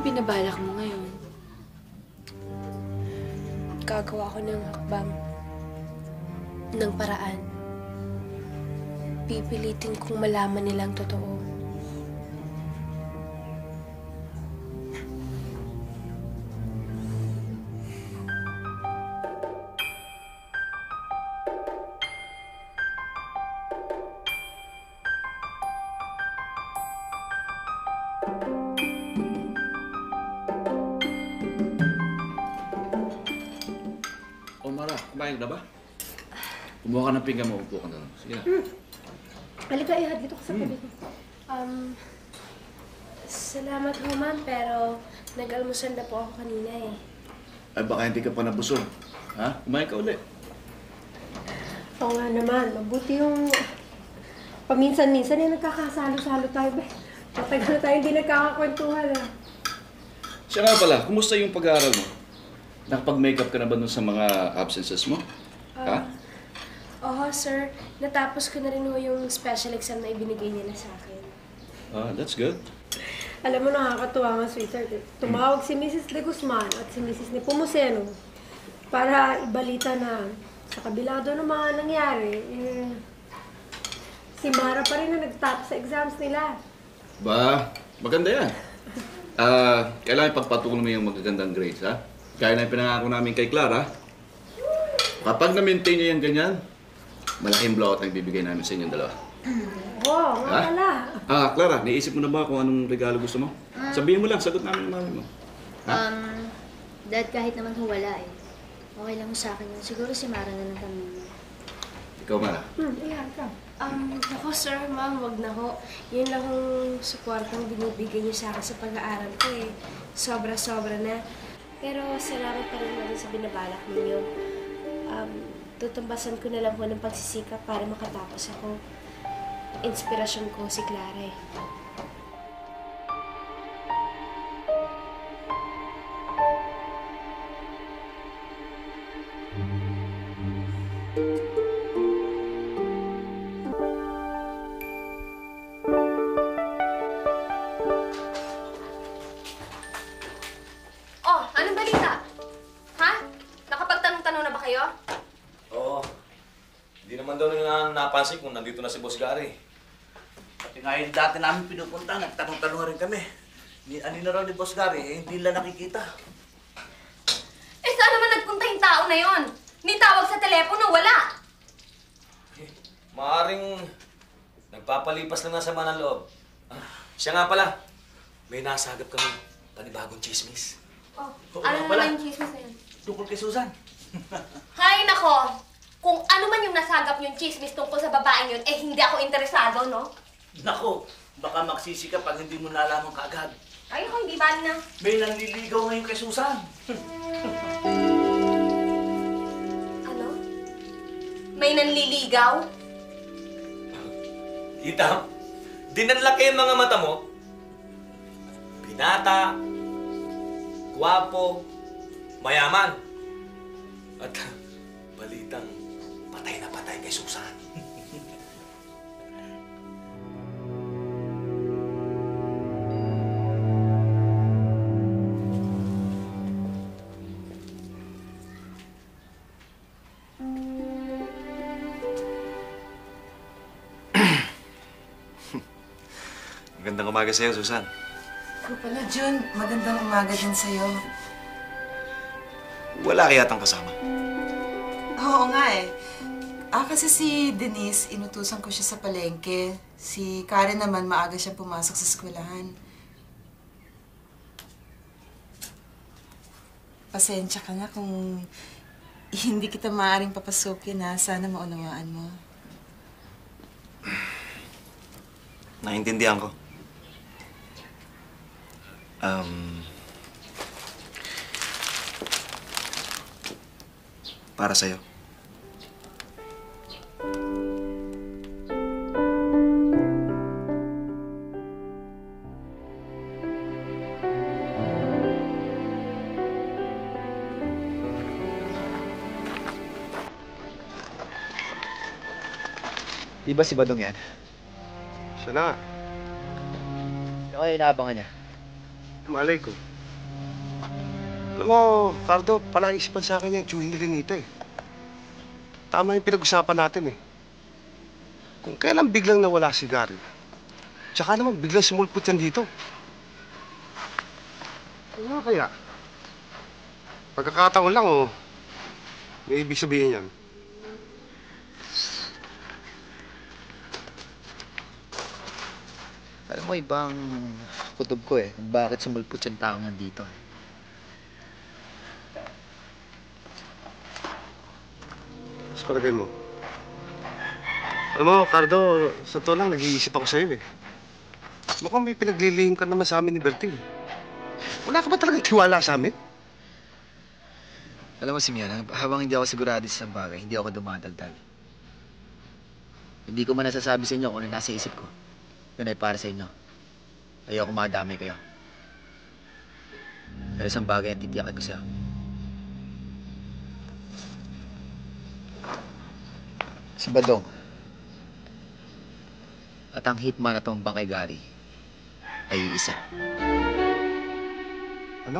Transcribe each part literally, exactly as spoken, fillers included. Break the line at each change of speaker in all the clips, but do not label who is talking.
binabalak mo ngayon?
Gagawa ko ng hakbang. Ng paraan. Pipilitin kong malaman nilang totoo.
O Mara, kumain ka na ba? Kumuha ka ng pinggan mo, upo ka na lang. Sige na.
Hmm. Halika, ihad dito ka sa tabi ko. Um, salamat ho, ma'am, pero nag-almusal na po ako kanina eh.
Ay baka hindi ka pa nabusog. Ha? Kumain ka ulit.
Oo nga naman, mabuti yung paminsan-minsan eh nagkakasalo-salo tayo ba? Matagal na tayo hindi nagkakakwentuhan ah.
Siya nga pala, kumusta yung pag-aaral mo? Nakapag-makeup ka na ba dun sa mga absences mo? Ha?
Oo, sir. Natapos ko na rin ho yung special exam na ibinigay nila sa akin.
Ah, that's good.
Alam mo, nakakatuwa nga, sweetheart. Eh. Tumawag si Missus De Guzman at si Missus Nepomuceno para ibalita na sa kabila doon ng mga nangyari, eh, si Mara pa rin na nagtapos sa exams nila.
Ba, maganda yan. Ah, kailangan ipagpatuloy mo yung magagandang grades, ha? Kaya na yung pinangako namin kay Clara. Kapag na-maintain niya yung ganyan, malaking blowout ang bibigay namin sa inyong dalawa.
Oo, nga
Ha?
pala.
Ah, Clara, naisip mo na ba kung anong regalo gusto mo? Sabihin mo lang, sagot namin ng mami mo. Ha?
Um, Dad, kahit naman ho wala eh. Okay lang ho sa akin yun. Siguro si Mara na lang kami.
Ikaw, Mara.
Hmm, iyan ka. Um, ako, sir, ma'am, wag na ho. Yun lang yung supportang binibigay niyo sa akin sa pag-aaral ko eh. Sobra-sobra na. Pero salamat pa rin natin sa binabalak ninyo. Um, tutumbasan ko na lang po ng pagsisikap para makatapos ako. Inspirasyon ko si Clara eh.
Oh, anong balita? Ha? Nakapagtanong-tanong na ba kayo?
Oo. Hindi naman daw nila napansin kung nandito na si Boss Gary.
Pati nga yung dati namin pinupunta, nagtanong-tanong rin kami. Ni, ano na raw ni Boss Gary, eh, hindi nila nakikita.
Eh, saan naman nagpunta yung tao na yon? Ni tawag sa telepono, wala.
Eh, maaring nagpapalipas lang na sa ng loob. Ah, siya nga pala, may nasagap kami panibagong chismis.
Oh,
Oo
ano
nga pala.
naman yung chismis na yun?
Tungkol kay Susan.
Hay nako! Kung ano man yung nasagap yung chismis tungkol sa babaeng yun, eh hindi ako interesado, no?
Nako, baka magsisi ka pag hindi mo nalaman kaagad.
Ay, ako hindi bali na.
May nanliligaw ngayon kay Susan.
Ano? May nanliligaw?
Kita, dinanlaki yung mga mata mo. Binata, gwapo, mayaman. At balitang patay na patay kay Susan. Magandang umaga sa'yo, Susan.
Ako pala, Jun. Magandang umaga din sa'yo.
Wala kaya tang kasama.
Oo nga eh. Ah, kasi si Denise, inutusan ko siya sa palengke. Si Karen naman, maaga siyang pumasok sa eskwelahan. Pasensya ka na kung hindi kita maaaring papasukin na sana maunawaan mo.
Naintindihan ko. Um, para sa'yo.
Di ba si Badong yan?
Siya na nga.
Ano kayo inaabangan niya?
Malay ko.
Alam mo, Cardo, palaisipan sa akin yung chewing ni Renita eh. Tama yung pinag-usapan natin eh. Kung kailan biglang nawala si Gary, tsaka naman biglang sumulpot yan dito. Ano kaya? Pagkakataon lang o may ibig sabihin yan?
Alam mo, ibang kutob ko eh, kung bakit sumulpot yung tao nandito.
Mas palagay mo. Alam mo, Cardo, sa to lang, nag-iisip ako sa'yo eh. Mukhang may pinaglilihim ka naman sa amin ni Berting. Wala ka ba talagang tiwala sa amin?
Alam mo, Simeon, habang hindi ako sigurado sa bagay, hindi ako dumadaldal. Hindi ko man nasasabi sa inyo kung ano nasa isip ko. Yun ay para sa inyo. Ayoko madamay kayo. Pero isang bagay ang titiyakin ko sa'yo. Si Badong. At ang hitman na tumbang kay Gary ay isa.
Ano?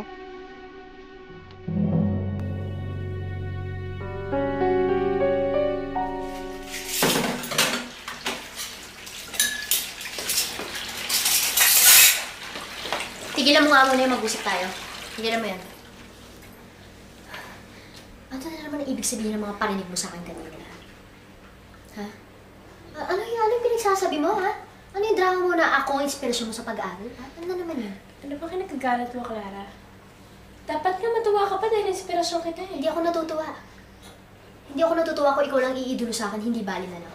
Tigilan mo nga muna yung mag-usap tayo. Tigilan mo yan. Ano na naman ang ibig sabihin ng mga parinig mo sa akin kanina? Ha? A- ano yung, ano yung pinagsasabi mo, ha? Ano yung drama mo na ako ang inspirasyon mo sa pag-aaral, ha? Ano na naman yun?
Ano ba kayo nagkagalat mo, Clara? Dapat nga matuwa ka pa dahil inspirasyon kita eh.
Hindi ako natutuwa. Hindi ako natutuwa kung ikaw lang iidolo sa akin, hindi bali na lang.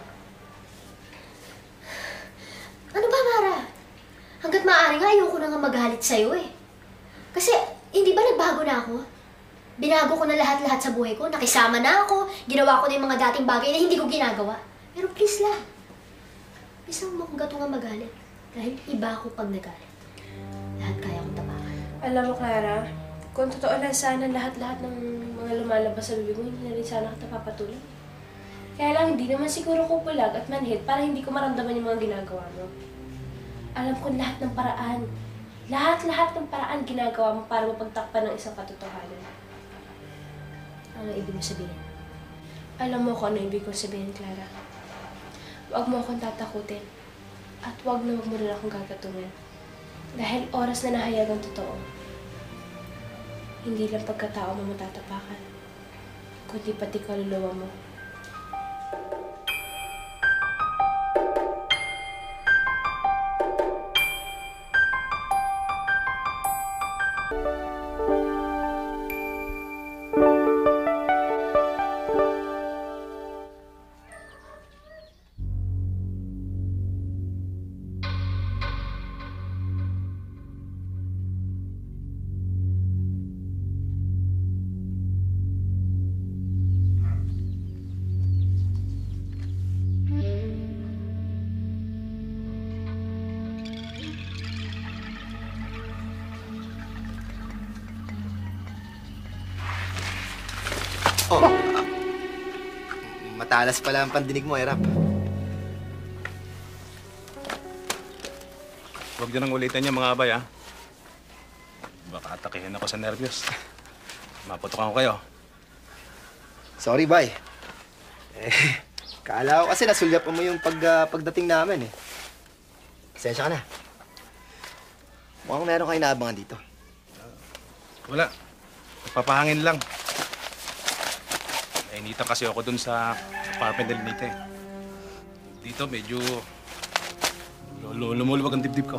Ano ba, Mara? Hanggat maaari nga, ayoko na nga magalit sa'yo eh. Kasi, hindi ba nagbago na ako? Binago ko na lahat-lahat sa buhay ko, nakisama na ako, ginawa ko na yung mga dating bagay na hindi ko ginagawa. Pero please lang, please lang mo nga magalit. Dahil iba ako pag nagalit. Lahat kaya kong tapakan.
Alam mo, Clara, kung totoo lang sana lahat-lahat ng mga lumalabas sa bibig mo, hindi na rin sana kita papatuloy. Kaya lang, hindi naman siguro ko bulag at manhid para hindi ko maramdaman yung mga ginagawa mo. Alam ko lahat ng paraan. Lahat-lahat ng paraan ginagawa mo para mapagtakpan ng isang katotohanan.
Ano ibig mo sabihin?
Alam mo kung ano ibig kong sabihin, Clara. Huwag mo akong tatakutin. At huwag na huwag mo rin akong gagatungan. Dahil oras na nahayag ang totoo. Hindi lang pagkatao mo matatapakan, kundi pati kaluluwa mo.
Oh, ah, matalas pala ang pandinig mo, Erap.
Huwag nyo nang ulitin niya, mga abay, ha? Baka atakihin ako sa nervyos. Maputokan ko kayo.
Sorry, bay. Eh, kala ko kasi nasulyapan mo yung pag, ah, pagdating namin, eh. Pasensya ka na. Mukhang meron kayo naabangan dito.
Wala. Papahangin lang. Nainita kasi ako dun sa apartment nila Nita, eh. Dito medyo lumuluwag ang dibdib ko.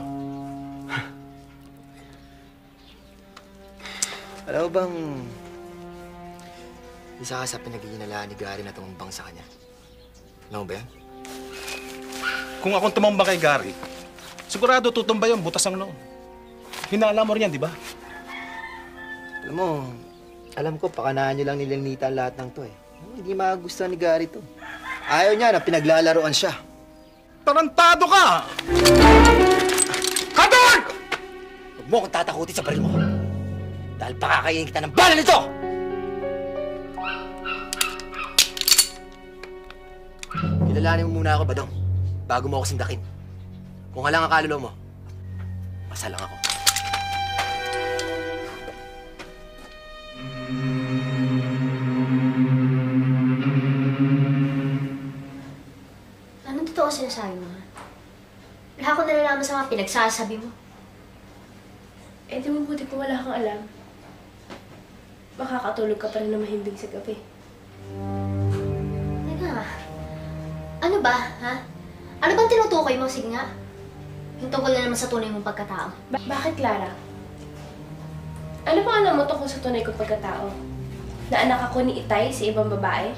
Alam mo bang isa ka sa pinag-iinalaan ni Gary na tumambang sa kanya? Alam mo ba yan?
Kung akong tumambang kay Gary, sigurado tutumba yung butas ang noon. Hinala mo rin yan, di ba?
Alam mo, alam ko, pakanahan niyo lang ni Lenita lahat ng to, eh. Hindi magustuhan ni Gary to. Ayaw niya na pinaglalaroan siya.
Tarantado ka!
Kador! Huwag mo akong tatakutin sa baril mo. Dahil pakakainin kita ng bala nito! Kilalanin mo muna ako, Badong, bago mo ako sindakin. Kung halang ang kaluluwa mo, masalang ako.
ang sinasabi mo, ha? Lahat ko nalalaman sa mga pinagsasabi mo.
Eh, di mabuti kung wala kang alam. Makakatulog ka pa rin na mahimbing sa gabi.
Teka, ano ba, ha? Ano bang tinutukoy mo? Sige nga. Yung tungkol na naman sa tunay mong pagkatao.
Ba- bakit, Clara? Ano bang alam mo tungkol sa tunay kong pagkatao? Na anak ako ni Itay sa ibang babae?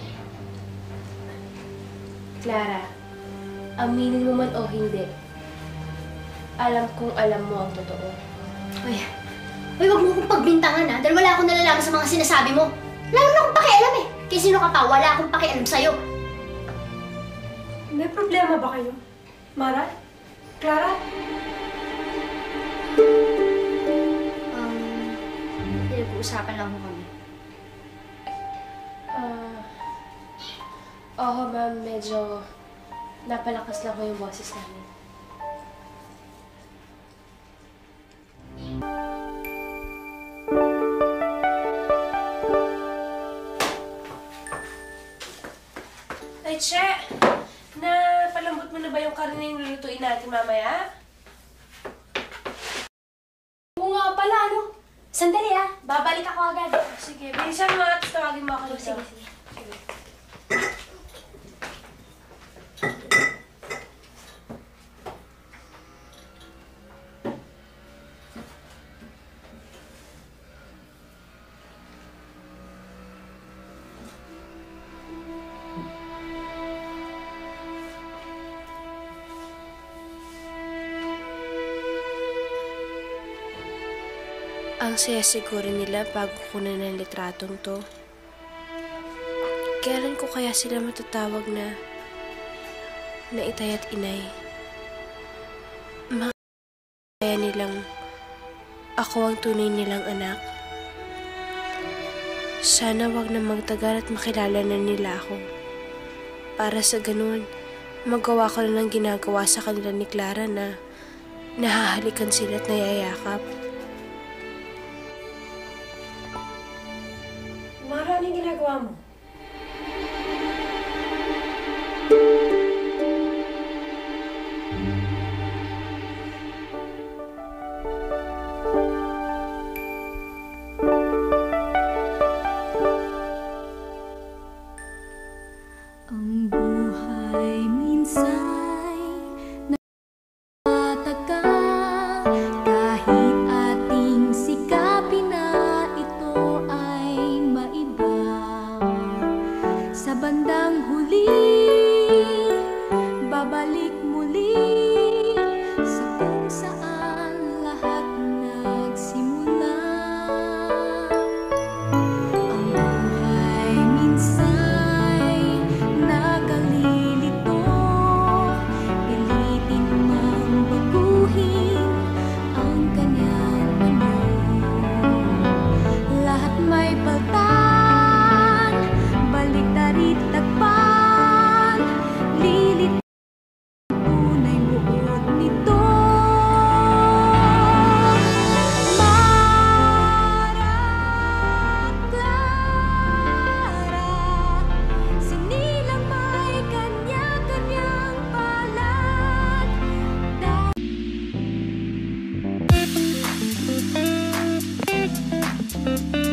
Clara, aminin mo man o hindi, alam kong alam mo ang totoo.
Uy, uy, wag mo akong pagbintangan, ha? Dahil wala akong nalalaman sa mga sinasabi mo. Wala na akong pakialam, eh. Kaya sino ka pa, wala akong pakialam sa'yo.
May problema ba kayo? Mara? Clara?
Um, pinag-uusapan lang mo kami.
Ah, oo, ma'am, medyo napalakas lang ko yung boses namin. Ay, Che! Napalambot mo na ba yung karne yung lulutuin natin mamaya?
Oo nga pala, ano? Sandali ah, babalik ako agad.
Sige, bilisan mo at tawagin mo ako dito.
Sige, sige.
Ang saya siguro nila bago ko na ng litratong to. Kailan ko kaya sila matatawag na na Itay at Inay? Makakaya nilang ako ang tunay nilang anak. Sana wag na magtagal at makilala na nila ako. Para sa ganun, magawa ko na ng ginagawa sa kanila ni Clara na nahahalikan sila at nayayakap.
Mara, anong ginagawa mo?
Ang buhay minsa'y nakataka, kahit ating sikapin na ito ay maiba. Sa bandang huli, babalik muli sa kung saan lahat nagsimula. Ang buhay minsa'y nakalilito, pilitin mang baguhin ang kanyang anyo. Lahat may paltan, baliktarit tagpan, lilit tunay buod nito. Mara, Clara, sinilang may kanya-kanyang palad. Dahil